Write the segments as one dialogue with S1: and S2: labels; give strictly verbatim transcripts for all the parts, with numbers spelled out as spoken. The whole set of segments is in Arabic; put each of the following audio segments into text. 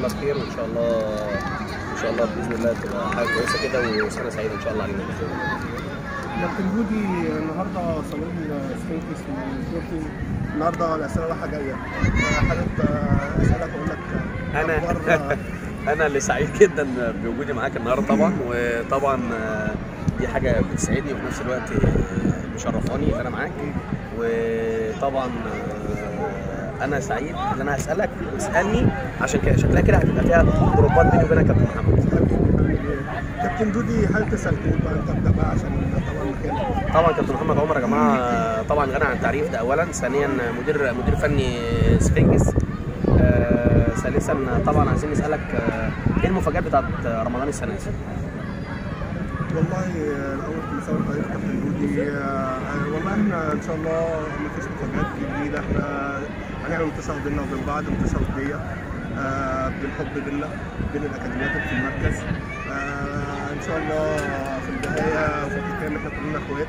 S1: الله بخير، وان شاء الله ان شاء الله باذن الله تبقى حاجه كويسه كده وسنه سعيده ان شاء الله علينا.
S2: كابتن هودي النهارده صالون سفنكس وسبورتنج، النهارده الاسئله رايحه جايه، حابب اسالك اقول لك
S1: انا انا اللي سعيد جدا بوجودي معاك النهارده طبعا، وطبعا دي حاجه بتسعدني وفي نفس الوقت مشرفاني ان انا معاك، وطبعا انا سعيد ان انا هسالك واسالني عشان كده شكلها كده هتبقى فيها ضربات بيني وبينك يا كابتن محمد.
S2: كابتن دودي حابب تسال مين بقى انت ابدا بقى عشان طبعا مكانك.
S1: طبعا كابتن محمد عمر يا جماعه طبعا غني عن التعريف، ده اولا. ثانيا مدير مدير فني سفنكس. آه ثالثا طبعا عايزين نسالك آه ايه المفاجات بتاعت رمضان السنه دي؟
S2: والله الاول كل سنه وانت طيب كابتن هودي. آه والله احنا ان شاء الله ما فيش مفاجات جديده، احنا هنعمل منتشر بينا وبين بعض، منتشر وديه آه بالحب بينا بين الاكاديميات في المركز. آه ان شاء الله في النهايه وفي الختام احنا كلنا اخوات،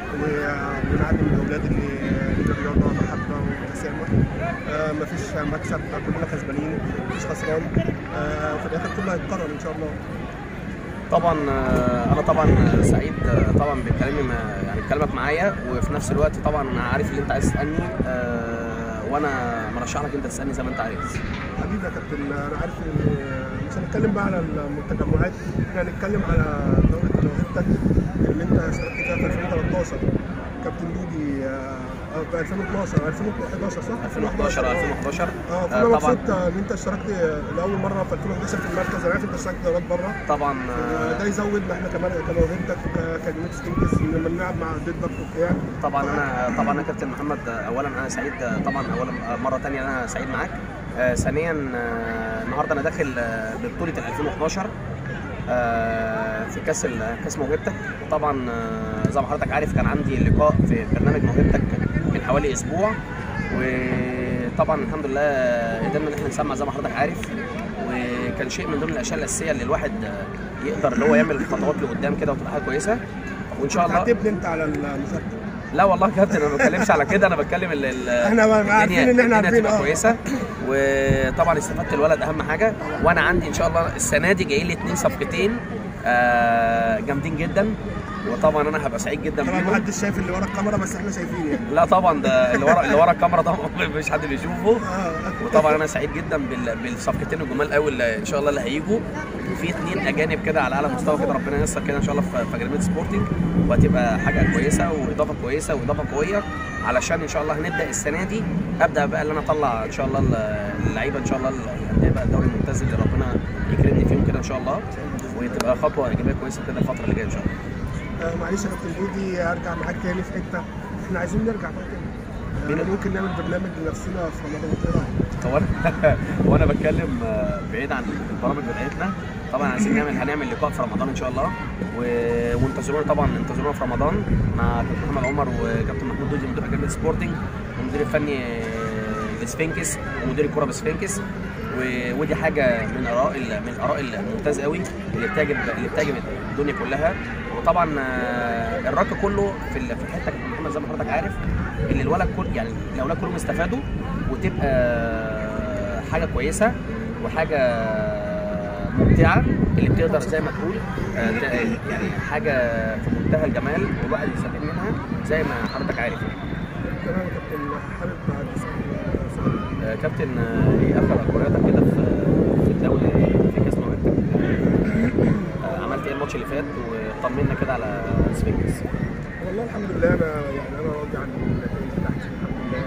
S2: ونعلم الاولاد ان الرياضه محبه وتسامح. آه مفيش مكسب، كلنا كسبانين، مفيش خسران. آه وفي الاخر كله هيتكرر ان شاء الله.
S1: طبعا انا طبعا سعيد طبعا بكلامي يعني بكلامك معايا، وفي نفس الوقت طبعا انا عارف اللي انت عايز تسالني وانا مرشح لك انت تسالني زي ما انت عايز.
S2: حبيبي يا كابتن، انا عارف ان مش هنتكلم بقى على التجمعات، احنا هنتكلم على دوره موهبتك اللي انت اشتركت فيها في ألفين وتلتاشر كابتن هودي، في ألفين واتناشر ألفين وحداشر صح؟
S1: ألفين وحداشر ألفين وحداشر
S2: اه فانا مبسوط ان انت اشتركت لاول مره في ألفين وحداشر في المركز. انا عارف انت اشتركت دورات بره
S1: طبعا.
S2: ده يزود احنا كمان كموهبتك كاكاديميه سفنكس لما نلعب مع ضدك وبتاع.
S1: طبعا انا طبعا انا كابتن محمد اولا انا سعيد طبعا، اولا مره ثانيه انا سعيد معاك. آه ثانيا آه النهارده انا داخل آه ببطوله ألفين وحداشر آه في كاس كاس موهبتك. وطبعا آه زي ما حضرتك عارف كان عندي لقاء في برنامج موهبتك من حوالي اسبوع، وطبعا الحمد لله قدرنا ان احنا نسمع زي ما حضرتك عارف، وكان شيء من ضمن الاشياء الاساسيه اللي الواحد يقدر اللي هو يعمل خطوات لقدام كده وتبقى حاجه كويسه وان شاء الله.
S2: هتبني انت على المشاركه؟
S1: لا والله يا كابتن انا ما بتكلمش على كده، انا بتكلم ال
S2: احنا عارفين ان احنا عارفين
S1: اه كويسه، وطبعا استفدت الولد اهم حاجه. وانا عندي ان شاء الله السنه دي جاي لي اثنين صفقتين آه جامدين جدا، وطبعا انا هبقى سعيد جدا
S2: طبعا. ما حدش شايف اللي ورا الكاميرا بس احنا شايفين يعني.
S1: لا طبعا ده اللي ورا اللي ورا الكاميرا ده مش حد بيشوفه. وطبعا انا سعيد جدا بالصفقتين الجمال قوي اللي ان شاء الله اللي هيجوا، وفي اثنين اجانب كده على اعلى مستوى كده، ربنا ييسر كده ان شاء الله في اكاديميه سبورتنج، وهتبقى حاجه كويسه واضافه كويسه واضافه قويه، علشان ان شاء الله هنبدا السنه دي ابدا بقى اللي انا اطلع ان شاء الله اللعيبه ان شاء الله اللي هتبقى الدوري الممتاز اللي ربنا يكرمني فيهم كده ان شاء الله، وتبقى خطوه ايجابيه كويسه كده الفتره اللي جايه ان شاء الله.
S2: آه معلش يا كابتن هودي ارجع معاك تاني في حته، احنا عايزين نرجع بقى تاني. آه ممكن نعمل برنامج لنفسنا في رمضان، ايه رايك؟
S1: هو انا وانا بتكلم بعيد عن البرامج بتاعتنا، طبعا عايزين نعمل هنعمل لقاء في رمضان ان شاء الله، وانتظرونا طبعا انتظرونا في رمضان مع كابتن محمد عمر وكابتن محمود دودي مدير اكاديميه سبورتنج والمدير الفني لسفنكس ومدير الكوره بسفنكس، ودي حاجه من اراء من الاراء الممتازه قوي اللي بتعجب اللي بتعجب الدنيا كلها. وطبعا الرك كله في في الحته كابتن محمد زي ما حضرتك عارف اللي الولد كل يعني الاولاد كلهم استفادوا، وتبقى حاجه كويسه وحاجه ممتعه اللي بتقدر زي ما تقول يعني حاجه في منتهى الجمال والواحد يستفيد منها زي ما حضرتك عارف يعني.
S2: تمام يا كابتن، حابب بعد
S1: آه كابتن ايه اخر اخباراتك كده في في الدوري في كاس موهبتك؟ آه عملت ايه الماتش اللي فات وطمنا كده على سفنكس؟
S2: والله الحمد لله انا يعني انا راضي عن النتائج بتاعتي الحمد لله.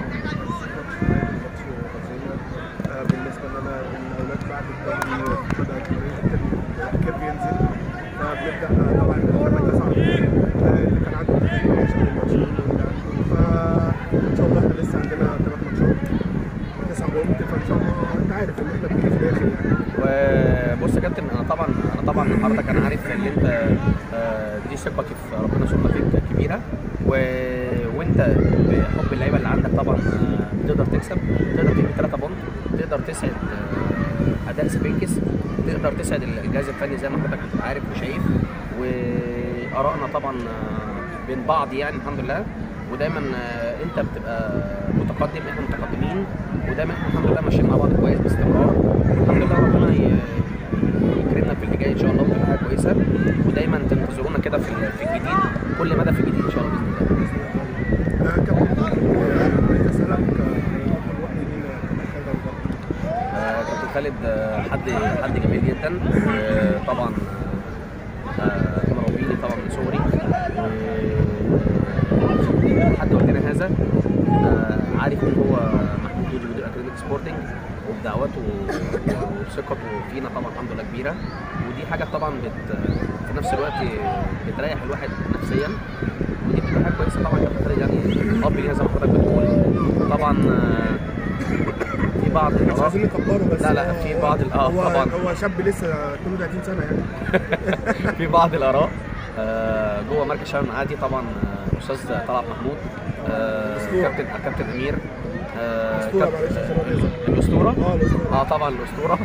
S2: ماتش ماتش بالنسبه لنا الاولاد بعد الدوري بدات الكيرف ينزل، فبنبدا طبعا نتمنى تصعد اللي كان عنده تدريب عشان الماتشين اللي عنده، فان شاء الله احنا لسه عندنا ثلاث ماتشات وتسع بونت، فان شاء الله انت عارف ان احنا بنيجي في الاخر يعني.
S1: وبص يا كابتن انا طبعا انا طبعا حضرتك انا عارف ان انت دي ثقتي في ربنا سبحانه فيك كبيره، و... وانت بحب اللعيبه اللي عندك طبعا تقدر تكسب، تقدر تجيب ثلاثة بونت، تقدر تسعد اداء سفنكس، تقدر تسعد الجهاز الفني زي ما حضرتك عارف وشايف، وارائنا طبعا بين بعض يعني الحمد لله. ودايما انت بتبقى متقدم، احنا متقدمين، ودايما احنا الحمد لله ماشيين مع بعض كويس باستمرار، والحمد لله ربنا يكرمنا في اللي جاي ان شاء الله وتبقى حاجه كويسه، ودايما تنتظرونا كده في في الجديد، كل مدى في الجديد ان شاء الله باذن الله.
S2: كابتن عايز اسالك اول واحد لينا
S1: كابتن خالد حد حد جميل جدا، طبعا مربيني طبعا من صغري، حتى وقتنا هذا عارف ان هو محمود دودي مدير اكاديميه سبورتنج، وبدعوته وثقته فينا طبعا الحمد لله كبيره، ودي حاجه طبعا بت في نفس الوقت بتريح الواحد نفسيا، ودي بتبقى حاجه كويسه طبعا. كابتن خالد يعني اب ليها زي ما حضرتك بتقول، طبعا في بعض
S2: مش
S1: الاراء،
S2: عايزين نكبره بس
S1: لا لا في بعض اه
S2: هو
S1: طبعا
S2: هو شاب لسه اثنين وثلاثين سنه يعني.
S1: في بعض الاراء آه جوه مركز شباب المعادي طبعا آه استاذ طلعت محمود، آه كابتن كابتن امير، آه الاسطوره اه طبعا الاسطوره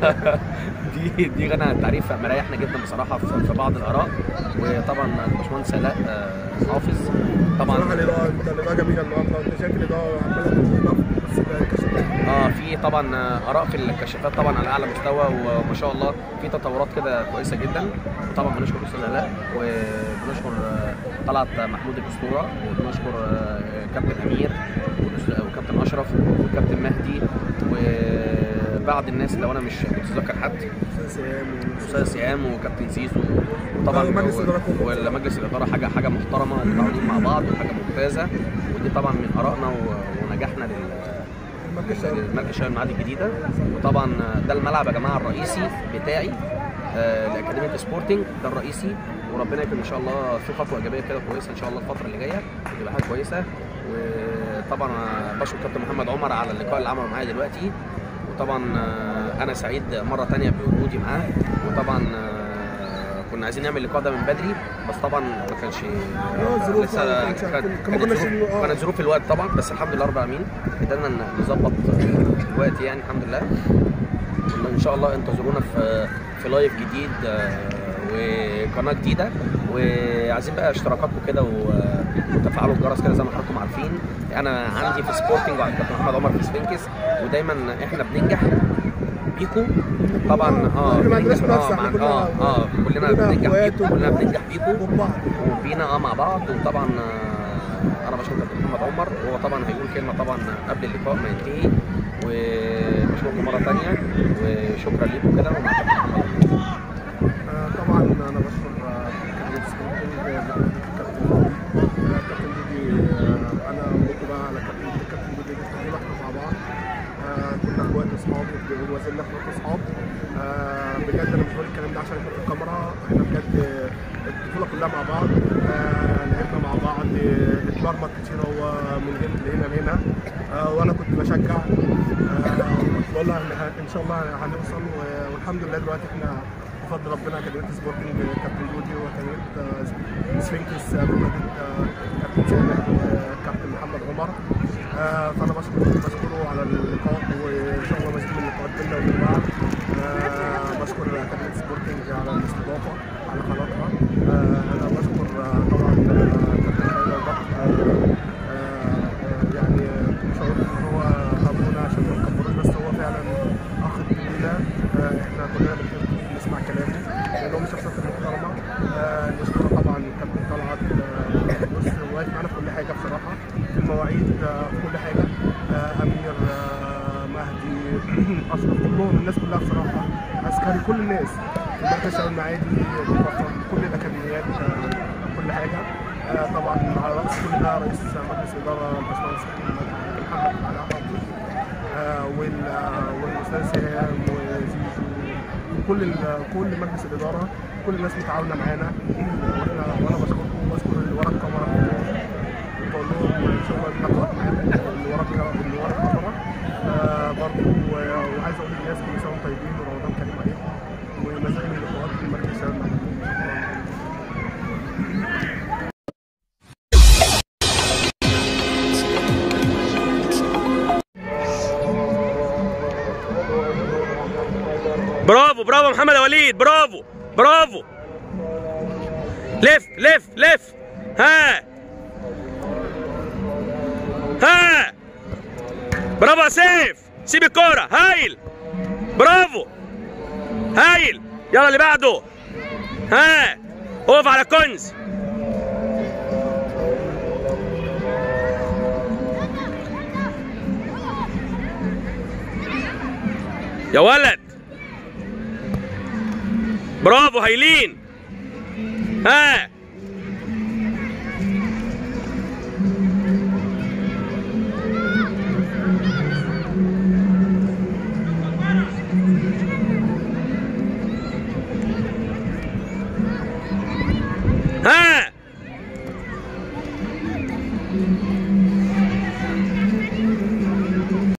S1: دي دي غنى عن التعريف، مريحنا جدا بصراحه في بعض الاراء، وطبعا الباشمهندس علاء آه حافظ طبعا.
S2: بصراحه الاضاءه الاضاءه جميله النهارده، انت شايف الاضاءه عماله تنور بس الكشافات
S1: اه في طبعا اراء في الكشافات طبعا على اعلى مستوى، وما شاء الله في تطورات كده كويسه جدا، وطبعا بنشكر الاستاذ علاء، وبنشكر طلعت محمود الاسطوره، وبنشكر كابتن امير وكابتن اشرف وكابتن مهدي، وبعض الناس لو انا مش متذكر حد، استاذ سيام وكابتن زيزو، وطبعا والمجلس الاداره حاجه حاجه محترمه ومتعاونين مع بعض وحاجه ممتازه، ودي طبعا من ارائنا ونجاحنا للمركز شباب المعادي الجديده. وطبعا ده الملعب يا جماعه الرئيسي بتاعي آه لاكاديميه سبورتنج، ده الرئيسي، وربنا يكرم ان شاء الله في خطوه ايجابيه كده كويسه ان شاء الله الفتره اللي جايه وتبقى حاجه كويسه. وطبعا بشكر كابتن محمد عمر على اللقاء اللي عمله معايا دلوقتي، وطبعا انا سعيد مره ثانيه بوجودي معاه، وطبعا كنا عايزين نعمل اللقاء ده من بدري بس طبعا ما كانش لسه، كانت ظروف الوقت طبعا، بس الحمد لله رب العالمين قدرنا نظبط الوقت يعني الحمد لله. ان شاء الله انتظرونا في في لايف جديد وقناه جديده، وعايزين بقى اشتراكاتكم كده وتفعلوا الجرس كده زي ما حضراتكم عارفين. انا عندي في سبورتنج وعند كابتن محمد عمر في سفنكس، ودايما احنا بننجح بيكو طبعا اه بننجح اه مع اه اه كلنا بننجح بيكو، كلنا بننجح بيكو وبينا اه مع بعض. وطبعا آه انا بشكر كابتن محمد عمر، وهو طبعا هيقول كلمه طبعا قبل اللقاء ما ينتهي، وبشكركم مره ثانيه وشكرا لكم كده. ومع كابتن محمد
S2: طبعا انا بشكر كابتن سبورتنج كابتن دودي، انا بقول بقى على كابتن دودي كابتن دودي احنا مع بعض كنا اخوات واصحاب وما زلنا اخوات واصحاب. بجد انا مش بقول الكلام ده عشان احنا في الكاميرا، احنا بجد الطفوله كلها مع بعض، لعبنا مع بعض، اتمرمط كتير هو من هنا لهنا لهنا، وانا كنت بشجع كنت بقول له ان شاء الله هنوصل، والحمد لله دلوقتي احنا بفضل ربنا اكاديميه سبورتنج كابتن دودي واكاديميه سفنكس كابتن سامح وكابتن محمد عمر. فانا بشكر بشكره على اللقاء، وان شاء الله مزيد من اللقاءات بينا وبين بعض. بشكر اكاديميه سبورتنج على الاستضافه على قناتها. انا بشكر طبعا كابتن خالد بكر، يعني مش هقول ان هو ابونا عشان ما نكبروش، بس هو فعلا اخ كبير، احنا كلنا بنسمع كلامه لان هو من الشخصيات المحترمه. نشكره طبعا كابتن طلعت، بص واقف معانا في كل حاجه بصراحه، في المواعيد في كل حاجه، امير مهدي اشرف كلهم الناس كلها بصراحه، عسكري كل الناس في مركز شباب المعادي بيوفر كل الاكاديميات كل حاجه. طبعا على راس كل ده رئيس مجلس الاداره الباشمهندس محمد علاء حافظ، والاستاذ سهام وزيزو وكل كل مجلس الاداره، كل الناس متعاونه معانا، واحنا وانا بشكركم وبشكر اللي ورا الكاميرا بقول لهم ان شاء الله اللقاء معاكم اللي ورا اللي ورا الكاميرا برضه. وعايز اقول للناس كل سنه وانتم طيبين ورمضان كريم عليكم، ومزيد من اللقاءات في مركز شباب المعادي.
S3: برافو برافو محمد وليد، برافو برافو، لف لف لف، ها ها برافو يا سيف، سيب الكوره، هايل برافو هايل. يلا اللي بعده، ها اقف على كنز. يا ولد برافو هايلين. ها